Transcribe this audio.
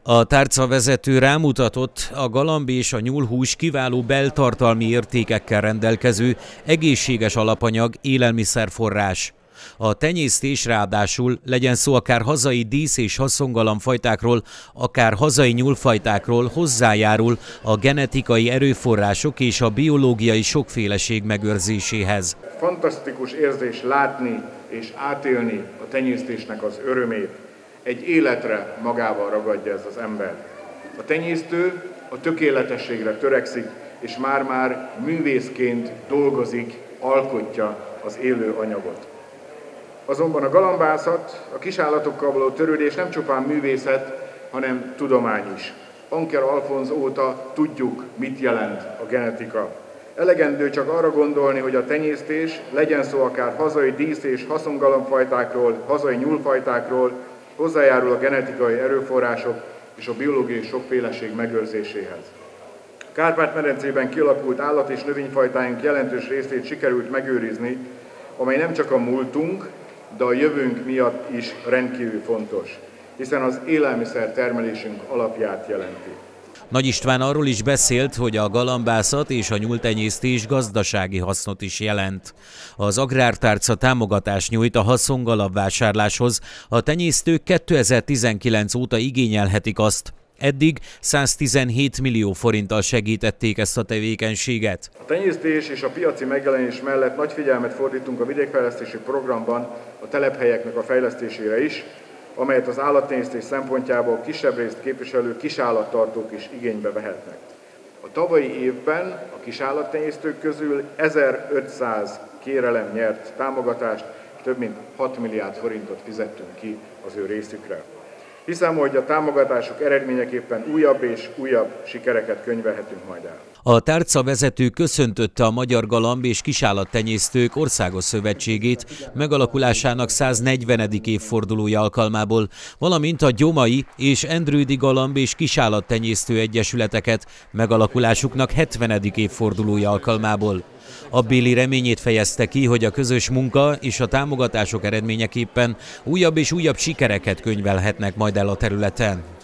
A tárcavezető rámutatott, a galamb és a nyúlhús kiváló beltartalmi értékekkel rendelkező, egészséges alapanyag, élelmiszerforrás. A tenyésztés ráadásul, legyen szó akár hazai dísz- és haszongalambfajtákról, akár hazai nyúlfajtákról, hozzájárul a genetikai erőforrások és a biológiai sokféleség megőrzéséhez. Fantasztikus érzés látni és átélni a tenyésztésnek az örömét. Egy életre magával ragadja ez az ember. A tenyésztő a tökéletességre törekszik, és már-már művészként dolgozik, alkotja az élő anyagot. Azonban a galambászat, a kisállatokkal való törődés nem csupán művészet, hanem tudomány is. Anker Alfonz óta tudjuk, mit jelent a genetika. Elegendő csak arra gondolni, hogy a tenyésztés, legyen szó akár hazai dísz- és haszongalambfajtákról, hazai nyúlfajtákról, hozzájárul a genetikai erőforrások és a biológiai sokféleség megőrzéséhez. A Kárpát-medencében kialakult állat- és növényfajtáink jelentős részét sikerült megőrizni, amely nem csak a múltunk, de a jövőnk miatt is rendkívül fontos, hiszen az élelmiszer termelésünk alapját jelenti. Nagy István arról is beszélt, hogy a galambászat és a nyúltenyésztés gazdasági hasznot is jelent. Az Agrártárca támogatást nyújt a haszongalamb vásárláshoz, a tenyésztők 2019 óta igényelhetik azt. Eddig 117 millió forinttal segítették ezt a tevékenységet. A tenyésztés és a piaci megjelenés mellett nagy figyelmet fordítunk a vidékfejlesztési programban a telephelyeknek a fejlesztésére is, amelyet az állattenyésztés szempontjából kisebb részt képviselő kisállattartók is igénybe vehetnek. A tavalyi évben a kisállattenyésztők közül 1500 kérelem nyert támogatást, és több mint 6 milliárd forintot fizettünk ki az ő részükre. Hiszem, hogy a támogatások eredményeképpen újabb és újabb sikereket könyvelhetünk majd el. A tárca vezető köszöntötte a Magyar Galamb- és Kisállattenyésztők Országos Szövetségét megalakulásának 140. évfordulója alkalmából, valamint a Gyomai és Endrődi Galamb- és Kisállattenyésztő Egyesületeket megalakulásuknak 70. évfordulója alkalmából. Abbéli reményét fejezte ki, hogy a közös munka és a támogatások eredményeképpen újabb és újabb sikereket könyvelhetnek majd el a területen.